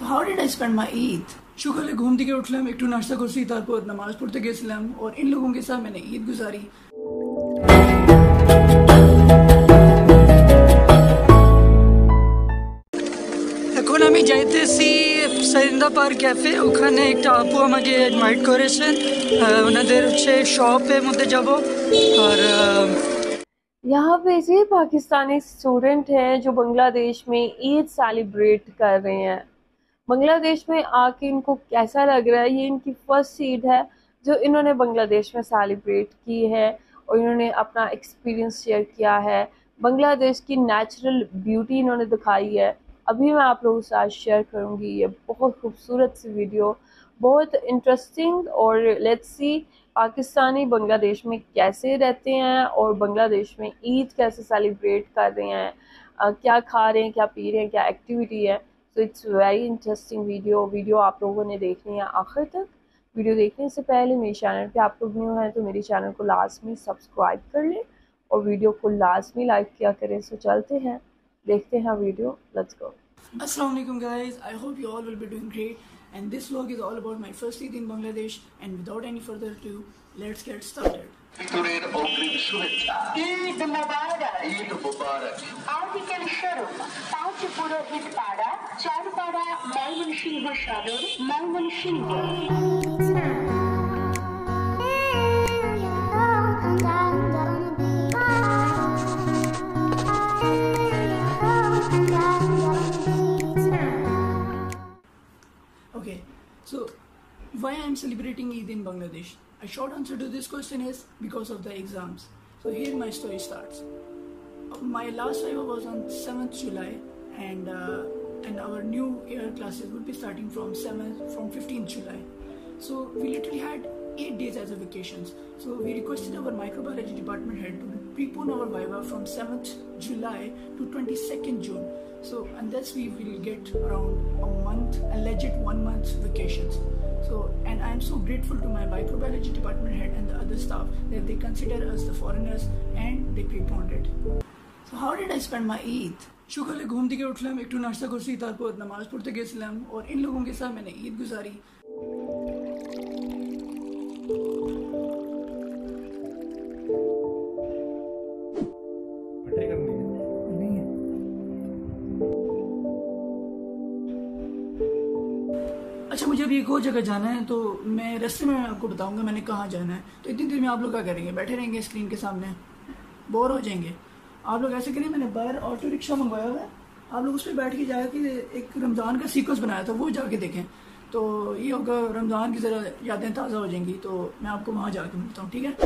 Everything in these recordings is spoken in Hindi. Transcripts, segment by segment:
How did I spend my Eid? সকালে ঘুম থেকে উঠলাম, একটু নাস্তা করছি, তারপর নামাজ পড়তে গেছিলাম और इन लोगों के साथ मैंने ईद गुजारी। এখন আমি যাইতেছি সাইন্দা পার্ক ক্যাফে, ওখানে একটা আপু আমাকে ইনভাইট করেছেন, ওনাদের হচ্ছে শপের মধ্যে যাব। আর यहाँ पे ये पाकिस्तानी स्टूडेंट हैं जो बांग्लादेश में ईद सेलिब्रेट कर रहे हैं। बांग्लादेश में आके इनको कैसा लग रहा है? ये इनकी फर्स्ट ईद है जो इन्होंने बांग्लादेश में सेलिब्रेट की है और इन्होंने अपना एक्सपीरियंस शेयर किया है। बांग्लादेश की नेचुरल ब्यूटी इन्होंने दिखाई है। अभी मैं आप लोगों के साथ शेयर करूँगी ये बहुत खूबसूरत सी वीडियो, बहुत इंटरेस्टिंग। और लेट्स सी पाकिस्तानी बांग्लादेश में कैसे रहते हैं और बांग्लादेश में ईद कैसे सेलिब्रेट कर रहे हैं, क्या खा रहे हैं, क्या पी रहे हैं, क्या एक्टिविटी है। तो इट्स वेरी इंटरेस्टिंग वीडियो आप लोगों ने देखनी है आखिर तक। वीडियो देखने से पहले मेरे चैनल पे आप लोग न्यू हैं तो मेरे चैनल को लाजमी सब्सक्राइब कर लें और वीडियो को लाजमी लाइक किया करें। सो चलते हैं, देखते हैं video, let's go. Assalamu alaikum guys, I hope you all will be doing great, and this vlog is all about my first Eid in Bangladesh, and without any further ado, let's get started. Eid Mubarak. Eid Mubarak. Article শুরু। 5 পুরোহিত পাড়া, 4 পাড়া, ময়মনসিংহ সদর, Mymensingh. Okay, so why I am celebrating Eid in Bangladesh? A short answer to this question is because of the exams. So here my story starts. My last Viva was on 7th July, and our new year classes would be starting from 15th July. So we literally had 8 days as a vacations. So we requested our microbiology department head to prepone our Viva from 7th July to 22nd June. So, and thus we will get around a month, a legit 1 month vacations. So, and I am so grateful to my microbiology department head and the other staff that they consider us the foreigners and they preponed it. So how did I spend my Eid? সকালে ঘুম থেকে উঠলাম, একটু নাস্তা করছি, তারপর নামাজ পড়তে গেছিলাম और इन लोगों के साथ मैंने ईद गुजारी। अच्छा, मुझे अभी एक और जगह जाना है, तो मैं रास्ते में आपको बताऊंगा मैंने कहाँ जाना है। तो इतनी देर में आप लोग क्या करेंगे? बैठे रहेंगे स्क्रीन के सामने, बोर हो जाएंगे। आप लोग ऐसे करिए, मैंने बाहर ऑटो रिक्शा मंगवाया हुआ है, आप लोग उस पर बैठ के जाके एक रमज़ान का सीक्वेंस बनाया था, वो जाके देखें तो ये होगा, रमज़ान की ज़रा यादें ताज़ा हो जाएंगी। तो मैं आपको वहाँ जाके मिलता हूँ, ठीक है?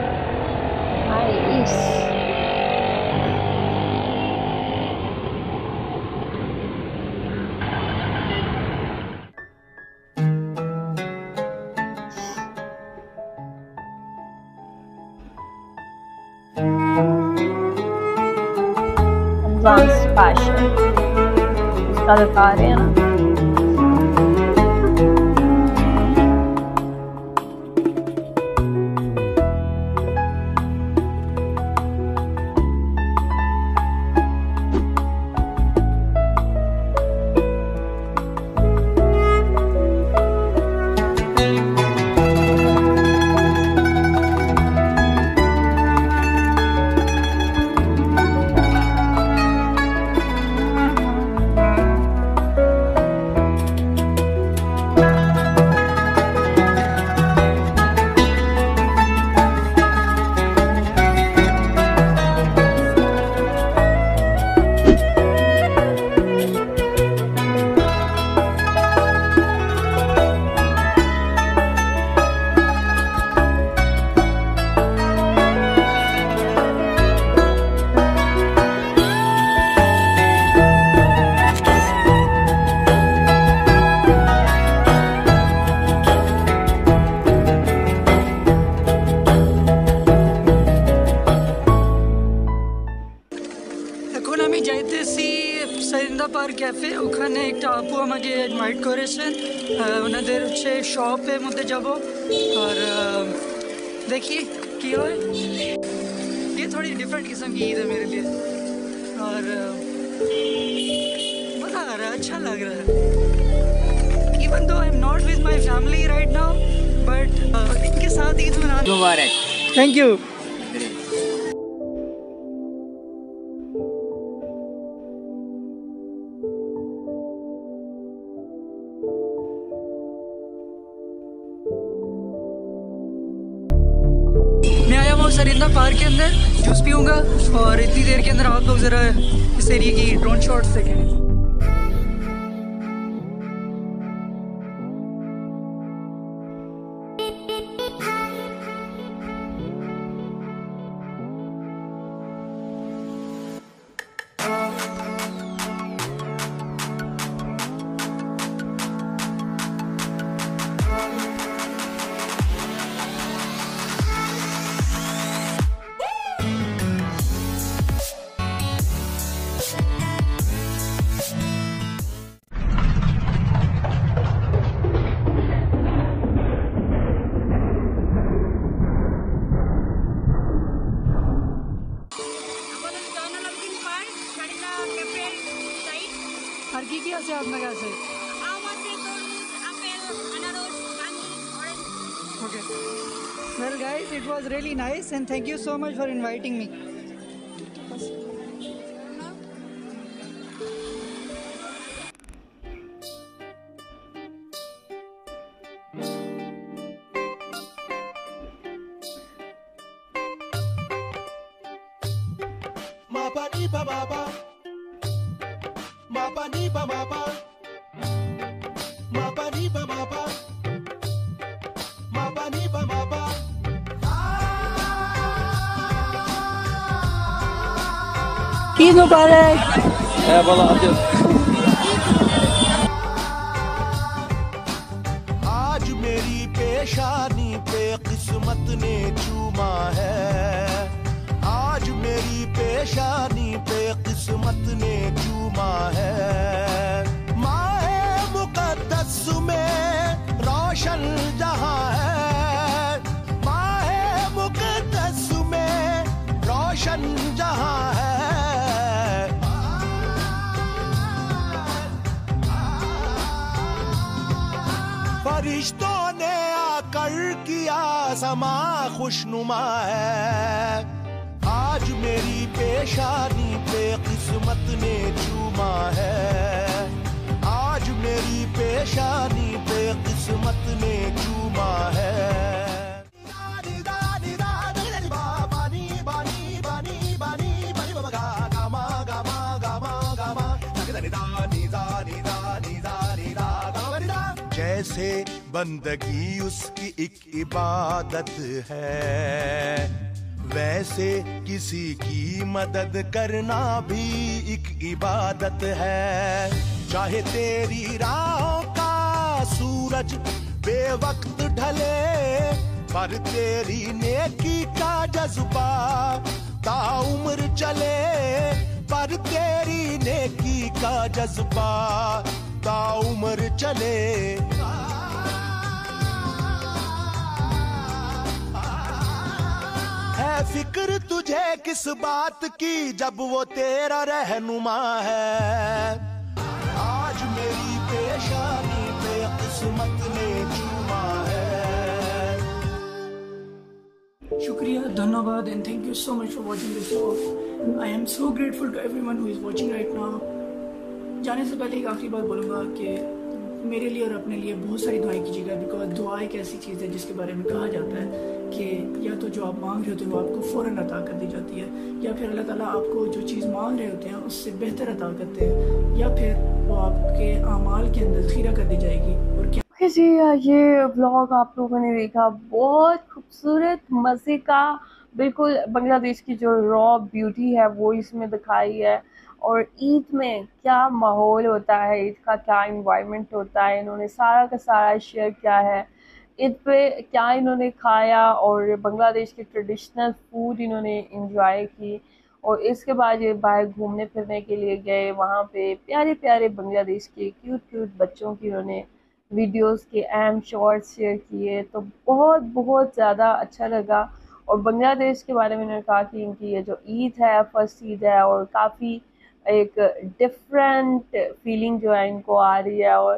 स्पेशल उसका बता रहे हैं ना। সাইন্দা পার্ক ক্যাফে, ওখানে একটা আপু আমাকে ইনভাইট করেছেন, ওনাদের হচ্ছে শপের মধ্যে যাব और देखिए की हो। ये थोड़ी डिफरेंट किस्म की ईद है मेरे लिए और मज़ा आ रहा है, अच्छा लग रहा है। family right now, but इनके साथ ईद मना मुबारक। Thank you. मैं आया हूँ सरिंदा पार्क के अंदर, जूस पीऊँगा और इतनी देर के अंदर आप लोग ज़रा इस एरिया की ड्रोन शॉट्स देखें। Hargi কি আছে আপনার কাছে? Okay. Well guys, it was really nice and thank you so much for inviting me. Eid मुबारक। आज मेरी पेशानी पे किस्मत ने चूमा है, आज मेरी पेशानी पे किस्मत ने चूमा है। माहे मुकद्दस में रोशन जहां है, माहे मुकद्दस में रोशन जहां है। फरिश्तों ने आकर किया समा खुशनुमा है, आज मेरी पेशानी पे किस्मत ने चूमा है, आज मेरी पेशानी पे किस्मत ने चूमा है। जैसे बंदगी उसकी एक इबादत है, वैसे किसी की मदद करना भी एक इबादत है। चाहे तेरी राहों का सूरज बेवक्त ढले, पर तेरी नेकी का जज्बा ताउम्र चले, पर तेरी नेकी का जज्बा ताउम्र चले। है फिक्र तुझे किस बात की जब वो तेरा रहनुमा है, आज मेरी पेशानी पे किस्मत ने चूमा है। Shukriya, धन्यवाद and thank you so much for watching this vlog. I am so grateful to everyone who is watching right now. जाने से पहले एक आखिरी बात बोलूँगा कि मेरे लिए और अपने लिए बहुत सारी दुआएं कीजिएगा, बिकॉज दुआ एक ऐसी चीज़ है जिसके बारे में कहा जाता है कि या तो जो आप मांग रहे होते हैं वो आपको फ़ौरन अता कर दी जाती है, या फिर अल्लाह ताला आपको जो चीज़ मांग रहे होते हैं उससे बेहतर अता करते हैं, या फिर वो आपके आमाल के अंदर ज़ख़ीरा कर दी जाएगी। और क्या जी, ये व्लॉग आप लोगों ने देखा, बहुत खूबसूरत मज़े का, बिल्कुल बांग्लादेश की जो रॉ ब्यूटी है वो इसमें दिखाई है। और ईद में क्या माहौल होता है, ईद का क्या इन्वायरमेंट होता है, इन्होंने सारा का सारा शेयर किया है। ईद पे क्या इन्होंने खाया और बांग्लादेश के ट्रेडिशनल फूड इन्होंने इंजॉय की, और इसके बाद ये बाहर घूमने फिरने के लिए गए, वहाँ पे प्यारे प्यारे बांग्लादेश के क्यूट क्यूट बच्चों की उन्होंने वीडियोस के अहम शॉर्ट्स शेयर किए, तो बहुत बहुत ज़्यादा अच्छा लगा। और बांग्लादेश के बारे में उन्होंने कहा कि इनकी ये जो ईद है फर्स्ट ईद है, और काफ़ी एक डिफरेंट फीलिंग जो है इनको आ रही है, और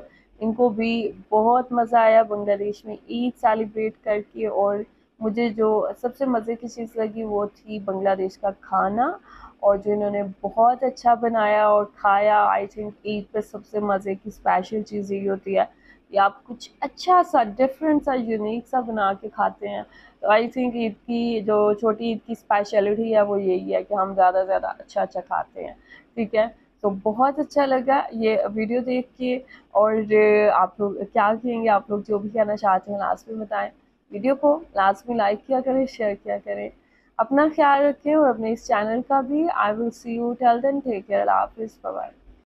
इनको भी बहुत मज़ा आया बांग्लादेश में ईद सेलिब्रेट करके। और मुझे जो सबसे मज़े की चीज़ लगी वो थी बांग्लादेश का खाना, और जो इन्होंने बहुत अच्छा बनाया और खाया। आई थिंक ईद पे सबसे मज़े की स्पेशल चीज़ यही होती है कि आप कुछ अच्छा सा डिफरेंट सा यूनिक सा बना के खाते हैं। तो आई थिंक ईद की जो छोटी ईद की स्पेशलिटी है वो यही है कि हम ज़्यादा से ज़्यादा अच्छा खाते हैं। ठीक है, तो बहुत अच्छा लगा ये वीडियो देख के। और आप लोग क्या कहेंगे, आप लोग जो भी कहना चाहते हैं लास्ट में बताएं। वीडियो को लास्ट में लाइक किया करें, शेयर किया करें। अपना ख्याल रखें और अपने इस चैनल का भी। I will see you till then, take care, अल्लाह हाफिज़, बाय बाय।